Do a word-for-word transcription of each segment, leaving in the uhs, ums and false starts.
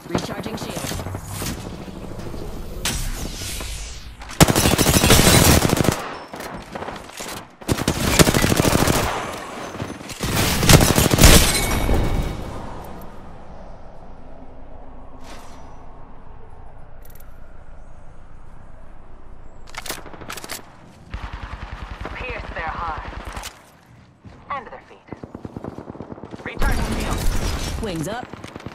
Recharging shield. Pierce their hearts and their feet. Recharging shield. Wings up.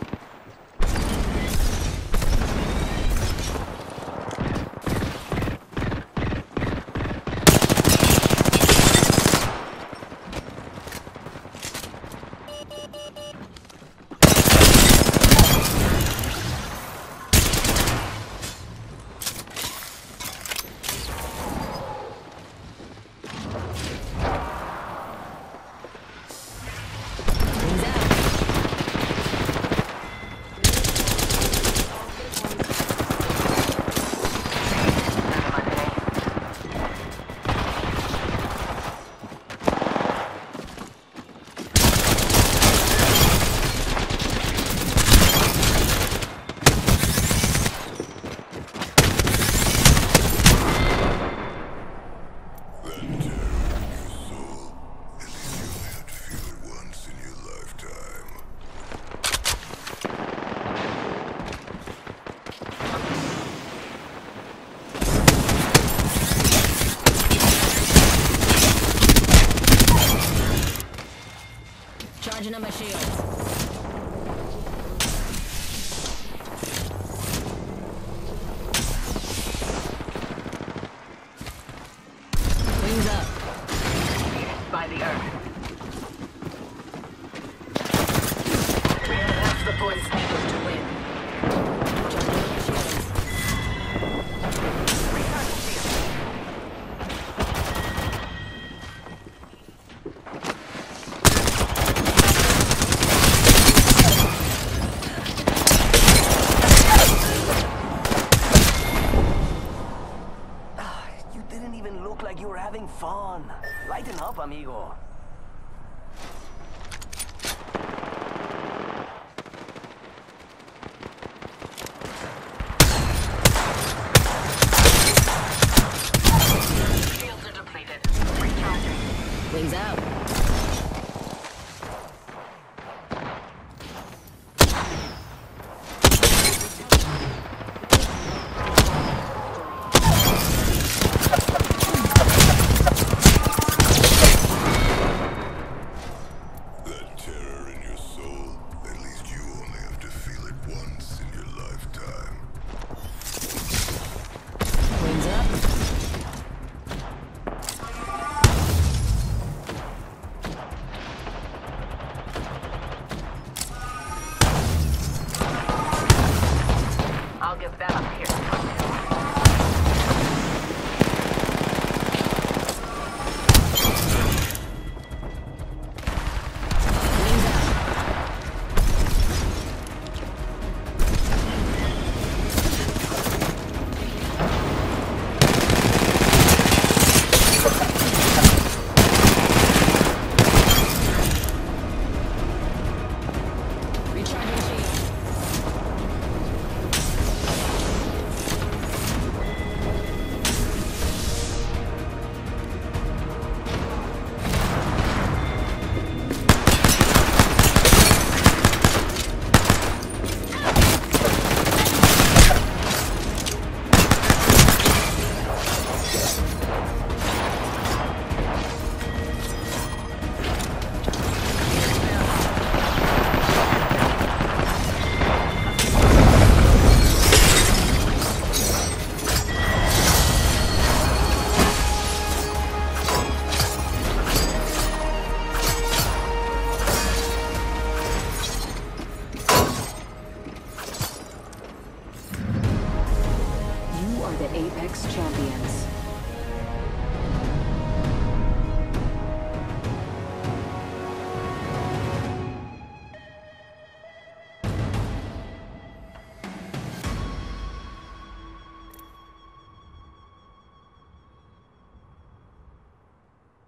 Charging up my shields. Wings up. By the earth. That's the boys needed to win. Charging up my shields. Recharging shield. You didn't even look like you were having fun. Lighten up, amigo. Shields are depleted. Recharging. Wings out. That terror in your soul, at least you only have to feel it once in your lifetime. Wings up. I'll give them a